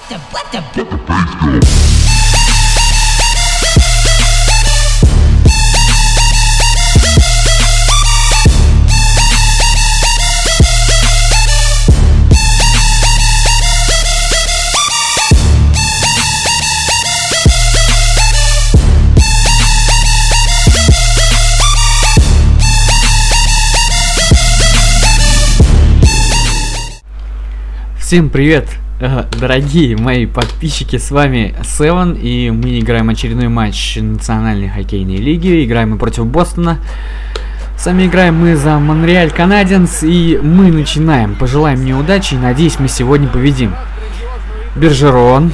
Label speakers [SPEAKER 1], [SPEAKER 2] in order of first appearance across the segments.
[SPEAKER 1] Всем привет, дорогие мои подписчики, с вами Севен, и мы играем очередной матч национальной хоккейной лиги. Играем мы против Бостона. Сами играем мы за Монреаль Канадиенс, и мы начинаем. Пожелаем мне удачи, и надеюсь, мы сегодня победим. Бержерон.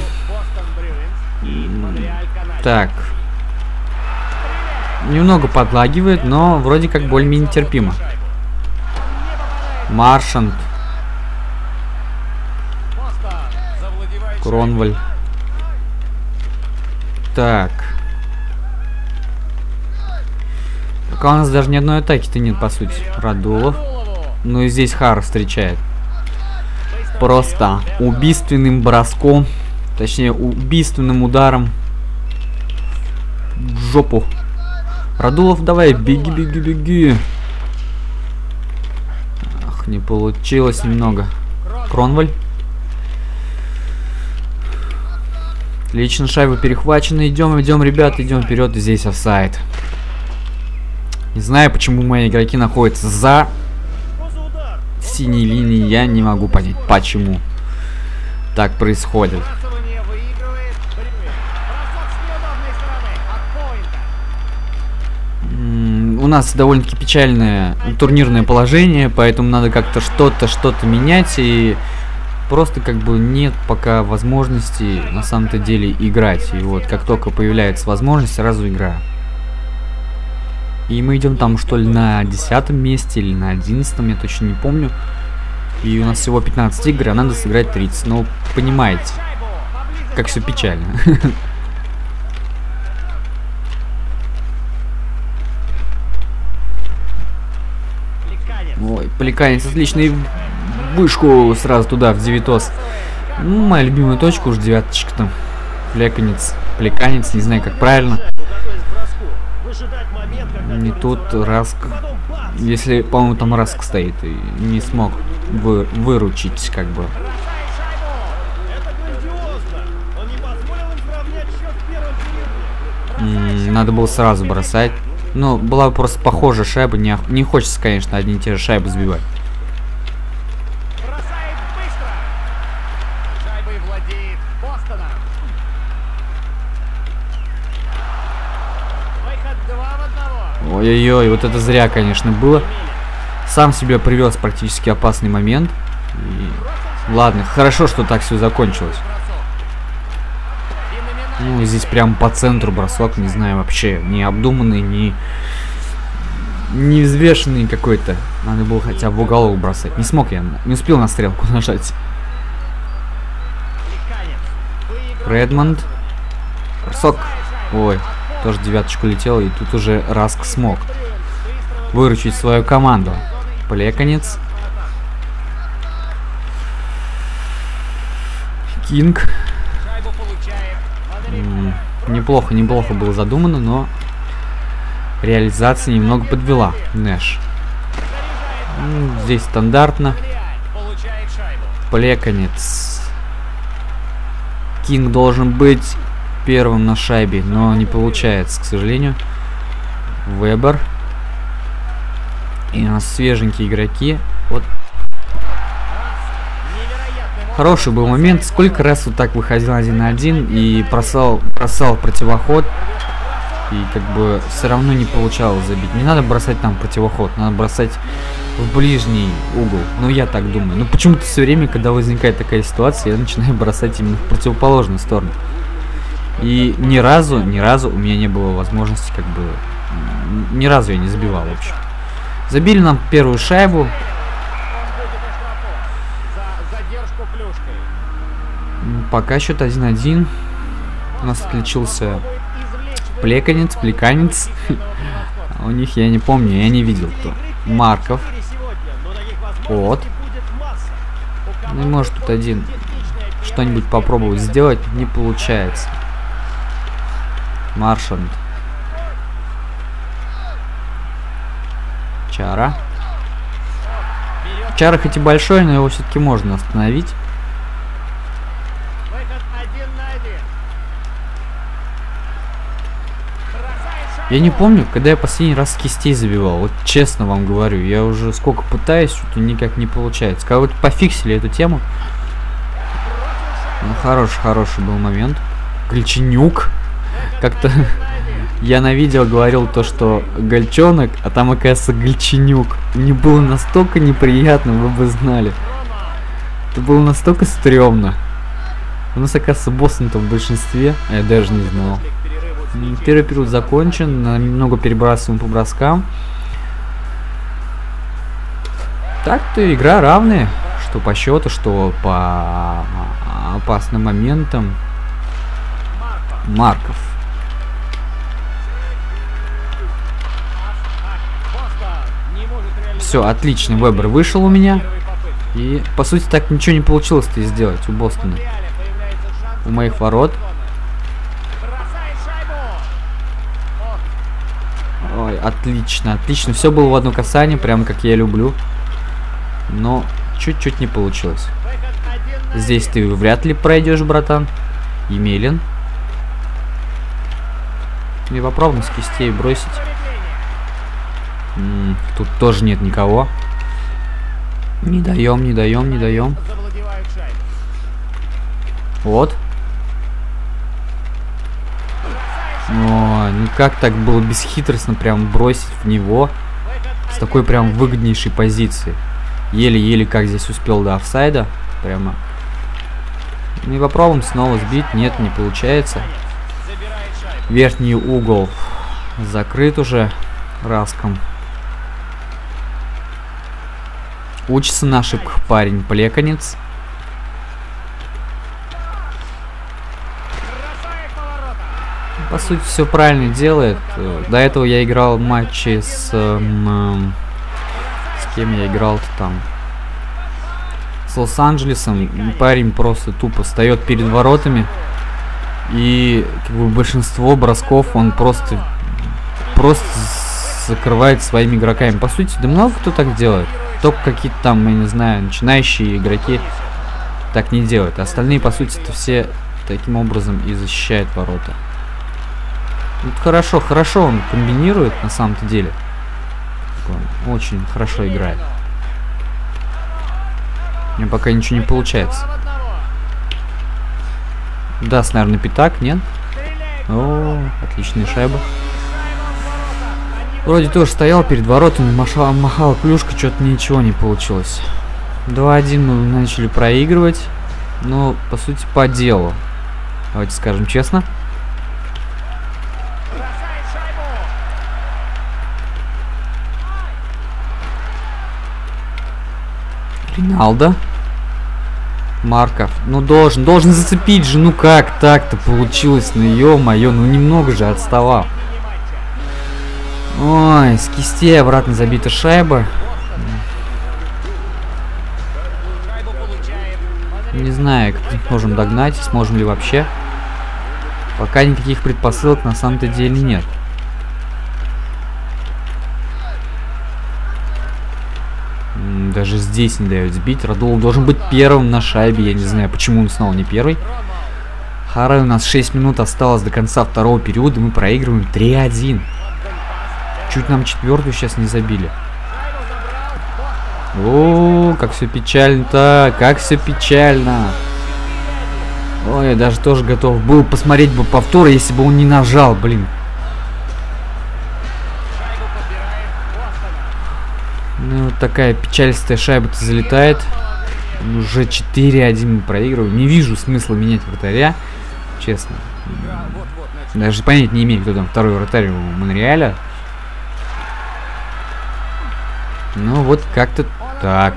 [SPEAKER 1] Так. Немного подлагивает, но вроде как более-менее терпимо. Маршант. Кронваль. Так. Пока у нас даже ни одной атаки-то нет, по сути. Радулов. Ну и здесь Хар встречает. Просто убийственным броском. Точнее, убийственным ударом. В жопу. Радулов, давай, беги, беги, беги. Ах, не получилось немного. Кронваль. Отлично, шайба перехвачена. Идем, ребята, идем вперед. Здесь офсайд. Не знаю, почему мои игроки находятся за синей линией. Я не могу понять, почему так происходит. У нас довольно-таки печальное турнирное положение, поэтому надо как-то что-то менять, и просто как бы нет пока возможности на самом-то деле играть. И вот как только появляется возможность, сразу играю. И мы идем там что ли на 10-м месте или на 11-м, я точно не помню. И у нас всего 15 игр, а надо сыграть 30. Ну, понимаете, как все печально. Ой, Поликанец отличный. Вышку сразу туда, в девятос. Ну, моя любимая точка, уж девяточка там. Поликанец, не знаю, как правильно. Не тут Раск. Если, по-моему, там Раск стоит, и не смог выручить, как бы. Надо было сразу бросать. Ну, была просто похожая шайба. Не хочется, конечно, одни и те же шайбы сбивать. Ой-ой-ой, вот это зря, конечно, было. Сам себе привез практически опасный момент. И... Ладно, хорошо, что так все закончилось. Ну, здесь прям по центру бросок, не знаю, вообще, не обдуманный, не взвешенный какой-то. Надо было хотя бы в уголок бросать. Не смог я, не успел на стрелку нажать. Редмонд. Бросок. Ой. Тоже девяточку летел, и тут уже Раск смог выручить свою команду. Поликанец. Кинг. Неплохо было задумано, но реализация немного подвела. Нэш. Здесь стандартно. Поликанец. Кинг должен быть первым на шайбе, но не получается, к сожалению. Вебер. И у нас свеженькие игроки. Вот. Хороший был момент. Сколько раз вот так выходил 1 на 1 и бросал противоход. И как бы все равно не получалось забить. Не надо бросать там противоход, надо бросать в ближний угол. Ну, я так думаю. Но почему-то все время, когда возникает такая ситуация, я начинаю бросать именно в противоположную сторону. И ни разу у меня не было возможности, как бы, ни разу я не забивал, в общем. Забили нам первую шайбу. Пока счет 1-1. У нас отличился Поликанец. У них я не помню, я не видел кто. Марков. Вот. Ну, может, тут один что-нибудь попробовать сделать, не получается. Маршант. Чара. Чара хоть и большой, но его все-таки можно остановить. Я не помню, когда я последний раз с кистей забивал. Вот честно вам говорю, я уже сколько пытаюсь, что-то никак не получается. Кого-то пофиксили эту тему. Ну, хороший был момент. Гальченюк. Как-то я на видео говорил то, что Гальчонок, а там, оказывается, Гальченюк. Мне было настолько неприятно, вы бы знали. Это было настолько стрёмно. У нас, оказывается, Бостон-то в большинстве, а я даже не знал. Первый период закончен, немного перебрасываем по броскам. Так-то игра равная, что по счету, что по опасным моментам. Марков. Все, отлично, Вебер вышел у меня. И, по сути, так ничего не получилось-то сделать у Бостона. У моих ворот. Ой, отлично, отлично. Все было в одно касание, прям как я люблю. Но чуть-чуть не получилось. Здесь ты вряд ли пройдешь, братан. Емелин. И попробуем с кистей бросить. Тут тоже нет никого. Не даем, не даем, не даем. Вот. Ой, ну как так было бесхитростно прям бросить в него с такой прям выгоднейшей позиции. Еле-еле как здесь успел до офсайда. Прямо. Ну и попробуем снова сбить. Нет, не получается. Верхний угол закрыт уже Раском. Учится на ошибках парень, Плеканец. По сути, все правильно делает. До этого я играл матчи с кем я играл-то там? С Лос-Анджелесом. Парень просто тупо встает перед воротами. И как бы большинство бросков он просто закрывает своими игроками. По сути, да много кто так делает. Только какие-то там, я не знаю, начинающие игроки так не делают. А остальные, по сути, это все таким образом и защищают ворота. Вот хорошо он комбинирует на самом-то деле. Он очень хорошо играет. У меня пока ничего не получается. Даст, наверное, пятак, нет? О, отличная шайба. Вроде тоже стоял перед воротами, махал клюшка, что-то ничего не получилось. 2-1 мы начали проигрывать. Но, по сути, по делу. Давайте скажем честно. Риналдо. Марков. Ну должен зацепить же. Ну как так-то получилось? Ну ё-моё, ну немного же отставал. Ой, с кистей обратно забита шайба. Не знаю, как можем догнать, сможем ли вообще. Пока никаких предпосылок на самом-то деле нет. Даже здесь не дает сбить. Радул должен быть первым на шайбе. Я не знаю, почему он снова не первый. Харай, у нас 6 минут осталось до конца второго периода. Мы проигрываем 3-1. Чуть нам четвертую сейчас не забили. О, как все печально-то. Как все печально. Ой, я даже тоже готов был посмотреть бы повтор, если бы он не нажал, блин. Ну, вот такая печальстая шайба-то залетает. Уже 4-1 мы проигрываем. Не вижу смысла менять вратаря. Честно. Даже понять не имею, кто там второй вратарь у Монреаля. Ну, вот как-то так.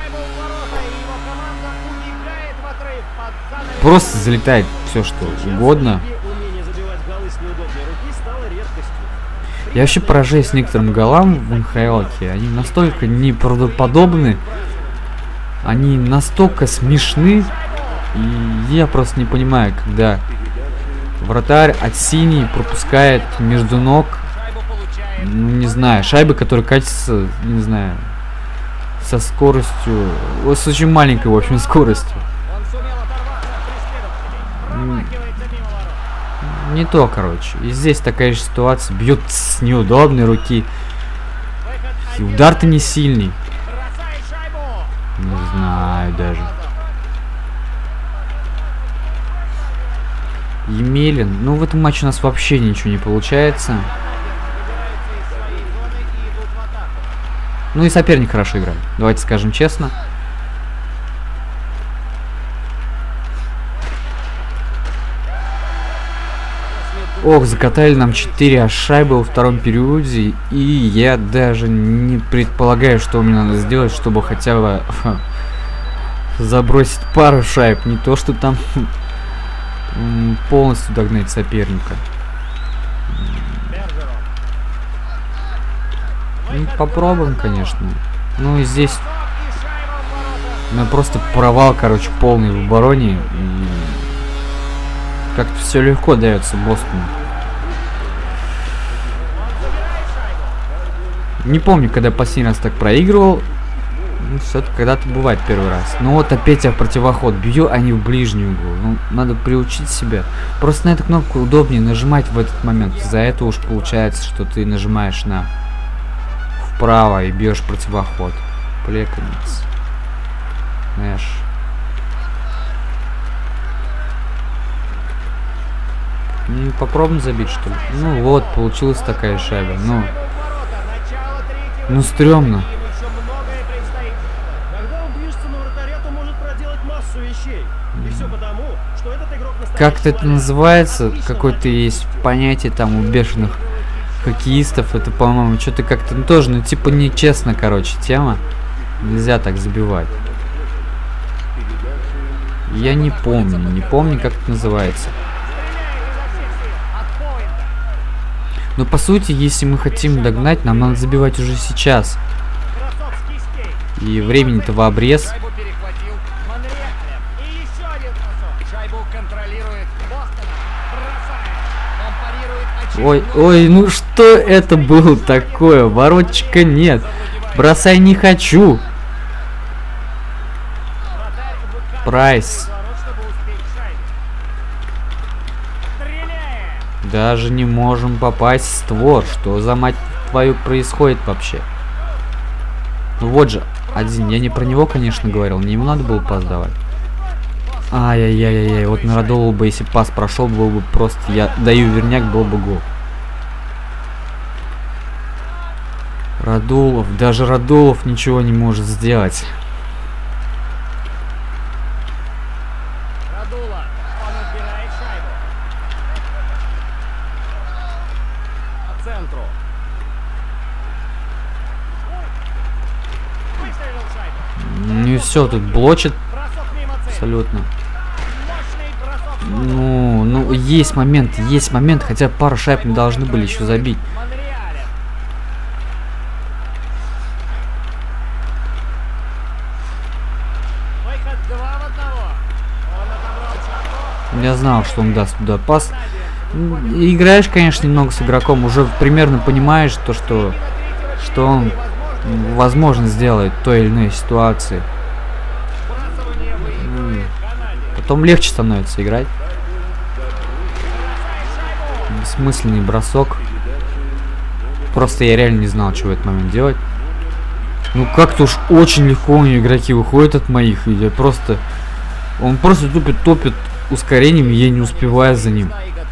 [SPEAKER 1] Просто залетает все, что угодно. Я вообще поражаюсь некоторым голам в НХЛ. Они настолько неправдоподобны. Они настолько смешны. И я просто не понимаю, когда вратарь от синей пропускает между ног, ну, не знаю, шайбы, которые катятся, не знаю, со скоростью, с очень маленькой, в общем, скоростью. Не то, короче. И здесь такая же ситуация. Бьет с неудобной руки. И удар-то не сильный. Не знаю даже. Емелин. Ну, в этом матче у нас вообще ничего не получается. Ну и соперник хорошо играет. Давайте скажем честно. Ох, закатали нам 4 шайбы во втором периоде. И я даже не предполагаю, что мне надо сделать, чтобы хотя бы забросить пару шайб. Не то, что там полностью догнать соперника. Ну, попробуем, конечно. Ну и здесь просто провал, короче, полный в обороне. И как-то все легко дается Бостону. Не помню, когда последний раз так проигрывал. Ну, все-таки когда-то бывает первый раз. Ну вот опять я в противоход бью, а не в ближний угол. Ну, надо приучить себя. Просто на эту кнопку удобнее нажимать в этот момент. За это уж получается, что ты нажимаешь на вправо и бьешь противоход. Плеканец. Нэш. Ну, попробуем забить, что ли? Ну вот, получилась такая шайба. Ну стрёмно. Как-то это называется? Какое-то есть понятие там у бешеных хоккеистов. Это, по-моему, что-то как-то тоже, ну типа нечестно, короче, тема. Нельзя так забивать. Я не помню, как это называется. Но по сути, если мы хотим догнать, нам надо забивать уже сейчас. И времени-то в обрез. Ой, ну что это было такое? Воротчика нет. Бросай не хочу. Прайс. Даже не можем попасть в створ. Что за мать твою происходит вообще? Ну вот же, один. Я не про него, конечно, говорил. Не ему надо было пас давать. Ай-яй-яй-яй. Вот на Радулову бы, если пас прошел, был бы просто... Я даю верняк, был бы гол. Радулов. Даже Радулов ничего не может сделать. Ну и все, тут блочит абсолютно. Ну, есть момент, хотя пару шайб мы должны были еще забить. Я знал, что он даст туда пас. Играешь, конечно, немного с игроком, уже примерно понимаешь то, что он возможно сделает в той или иной ситуации. Потом легче становится играть. Бессмысленный бросок. Просто я реально не знал, что в этот момент делать. Ну как-то уж очень легко у него игроки выходят от моих. И я просто... Он просто топит ускорением, и я не успеваю за ним.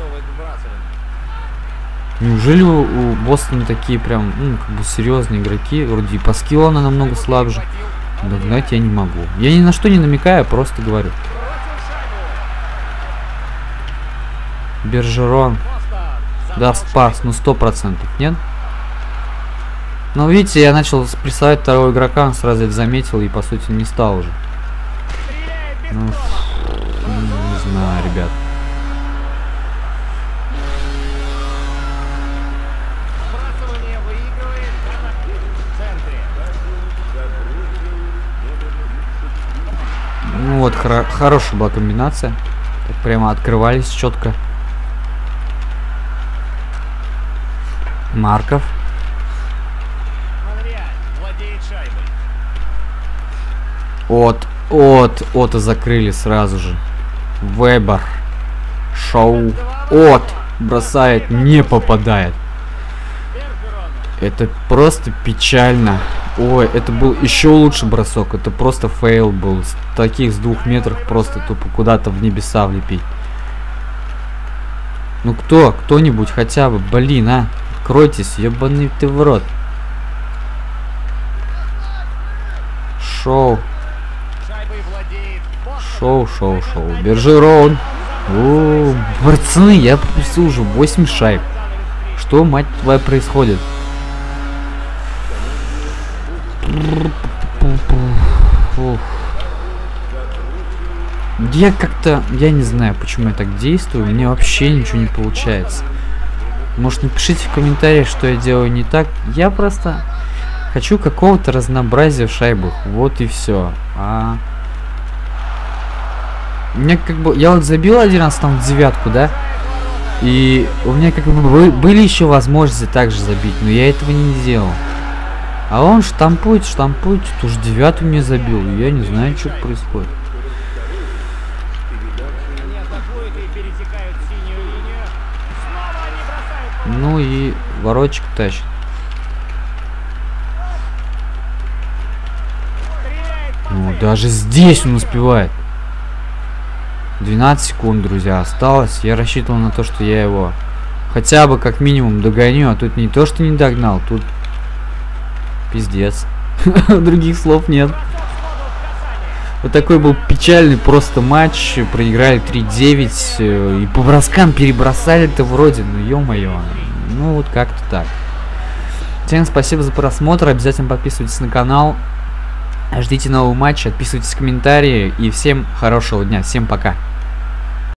[SPEAKER 1] Неужели у Бостона такие прям, ну, как бы серьезные игроки? Вроде и по скиллу она намного слабже. Догнать я не могу. Я ни на что не намекаю, просто говорю. Бержерон даст пас, ну 100%, нет? Но видите, я начал прессовать второго игрока, он сразу это заметил и по сути не стал уже. Ну, не знаю, ребят. Вот, хорошая была комбинация. Так прямо открывались четко. Марков. От и закрыли сразу же. Вебер. Шоу. От бросает, не попадает. Это просто печально. Ой, это был еще лучше бросок. Это просто фейл был. С таких с 2 метров просто тупо куда-то в небеса влепить. Ну кто-нибудь хотя бы, блин, а. Кройтесь, ебаный ты в рот. Шоу. Шоу. Бержерон. О, пацаны, я пропустил уже 8 шайб. Что, мать твоя, происходит? Я как-то, я не знаю, почему я так действую, мне вообще ничего не получается. Может, напишите в комментариях, что я делаю не так. Я просто хочу какого-то разнообразия в шайбах, вот и все. У меня как бы, я вот забил один раз там в девятку, да? И у меня как бы были еще возможности также забить, но я этого не сделал. А он штампует, уж девятую мне забил, и я не знаю, что происходит. Ну и воротчик тащит. Ну, даже здесь он успевает. 12 секунд, друзья, осталось. Я рассчитывал на то, что я его хотя бы как минимум догоню, а тут не то, что не догнал, тут пиздец. Других слов нет. Вот такой был печальный просто матч. Проиграли 3-9. И по броскам перебросали-то вроде. Ну ё-моё. Ну вот как-то так. Всем спасибо за просмотр. Обязательно подписывайтесь на канал. Ждите нового матча. Отписывайтесь в комментарии. И всем хорошего дня. Всем пока.